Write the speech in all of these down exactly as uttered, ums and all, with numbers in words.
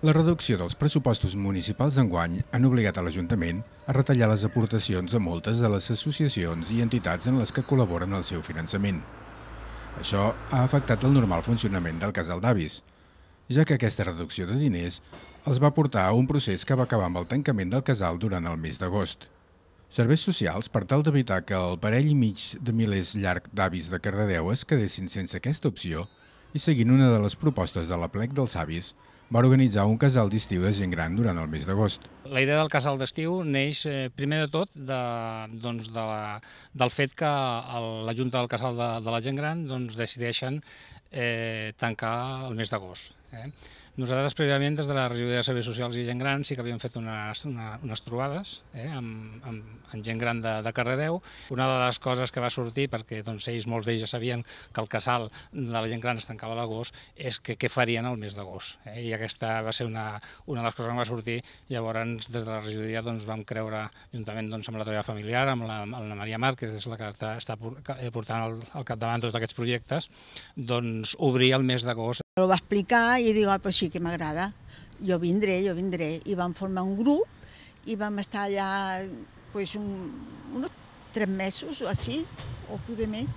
La reducció dels pressupostos municipals d'enguany han obligat a l'Ajuntament a retallar les aportacions a moltes de les associacions i entitats en les que col·laboren al seu finançament. Això ha afectat el normal funcionament del casal d'avis, ja que aquesta reducció de diners els va portar a un procés que va acabar amb el tancament del casal durant el mes d'agost. Serveis socials, per tal d'evitar que el parell i mig de milers llarg d'avis de Cardedeu es quedessin sense aquesta opció, i seguint una de les propostes de l'Aplec dels Avis, va organitzar un casal d'estiu de gent gran durant el mes d'agost. La idea del casal d'estiu neix, eh, primer de tot, de, doncs, de la, del fet que el, la Junta del Casal de, de la Gent Gran doncs, decideixen eh, tancar el mes d'agost. Eh? Nosaltres, prèviament, des de la Regidoria de Serveis Socials i Gent Gran, sí que havíem fet unes, una, unes trobades eh, amb, amb, amb gent gran de, de Cardedeu. Una de les coses que va sortir, perquè doncs, ells, molts d'ells ja sabien que el casal de la gent gran es tancava a l'agost, és que què farien el mes d'agost. Eh? I aquesta va ser una, una de les coses que va sortir. Llavors, des de la regidoria doncs, vam creure, juntament doncs, amb la treballadora familiar, amb la, amb la Maria Marc, que és la que està, està portant al, al capdavant tots aquests projectes, doncs, obrir el mes d'agost. Ho va explicar i diu, ah, pues sí que m'agrada, jo vindré, jo vindré. I vam formar un grup i vam estar allà pues, un, uns tres mesos o així, o poder més.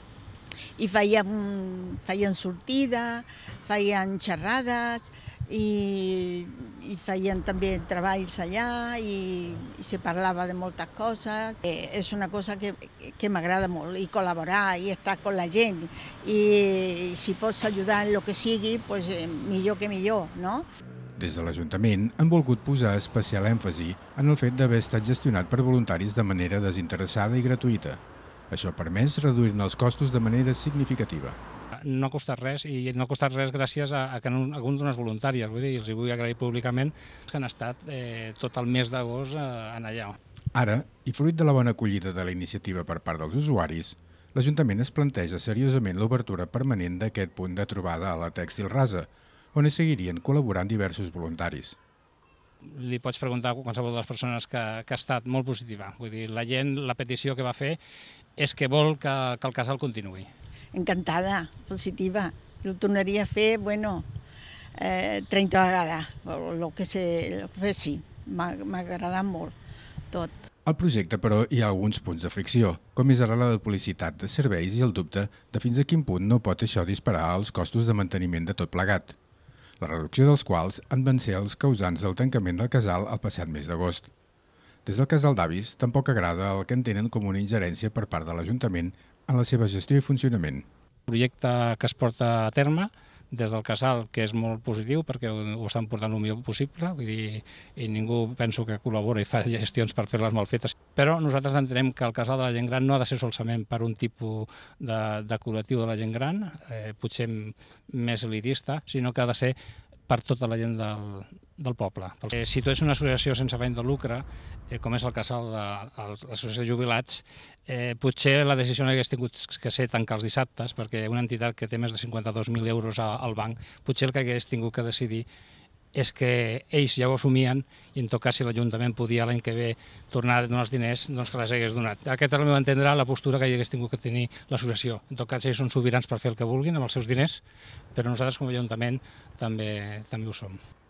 I fèiem, feien sortida, feien xerrades i, i feien també treballs allà i, i se parlava de moltes coses. Eh, és una cosa que, que m'agrada molt, i col·laborar i estar amb la gent. I si pots ajudar en el que sigui, pues, eh, millor que millor, no? Des de l'Ajuntament han volgut posar especial èmfasi en el fet d'haver estat gestionat per voluntaris de manera desinteressada i gratuïta. Això ha permès reduir-ne els costos de manera significativa. No ha costat res, i no ha costat res gràcies a, a que han hagut unes voluntàries. Vull dir, els hi vull agrair públicament que han estat eh, tot el mes d'agost eh, en allà. Ara, i fruit de la bona acollida de la iniciativa per part dels usuaris, l'Ajuntament es planteja seriosament l'obertura permanent d'aquest punt de trobada a la Tèxtil Rasa, on hi seguirien col·laborant diversos voluntaris. Li pots preguntar a qualsevol de les persones que, que ha estat molt positiva. Vull dir, la gent, la petició que va fer és que vol que, que el casal continuï. Encantada, positiva. Ho tornaria a fer, bueno, eh, trenta vegades, el que, se, el que fessi. M'ha agradat molt, tot. Al projecte, però, hi ha alguns punts de fricció, com és ara la duplicitat de serveis i el dubte de fins a quin punt no pot això disparar els costos de manteniment de tot plegat, la reducció dels quals en van ser els causants del tancament del casal el passat mes d'agost. Des del casal d'avis tampoc agrada el que entenen com una ingerència per part de l'Ajuntament en la seva gestió i funcionament. El projecte que es porta a terme des del casal, que és molt positiu perquè ho estan portant el millor possible, vull dir, i ningú penso que col·labora i fa gestions per fer-les mal fetes, però nosaltres entenem que el casal de la gent gran no ha de ser solament per un tipus de, de col·lectiu de la gent gran, eh, potser més elitista, sinó que ha de ser per tota la gent del, del poble. Eh, si tu ets una associació sense afany de lucre, eh, com és el casal de l'Associació de Jubilats, eh, potser la decisió no hagués tingut que ser tancar els dissabtes, perquè una entitat que té més de cinquanta-dos mil euros al banc, potser el que hagués tingut que decidir és que ells ja ho assumien i en tot cas si l'Ajuntament podia l'any que ve tornar a donar els diners, doncs que les hagués donat. Aquest, al meu entendre, la postura que hi hagués tingut que tenir l'associació. En tot cas, ells són sobirans per fer el que vulguin amb els seus diners, però nosaltres com a Ajuntament també, també ho som.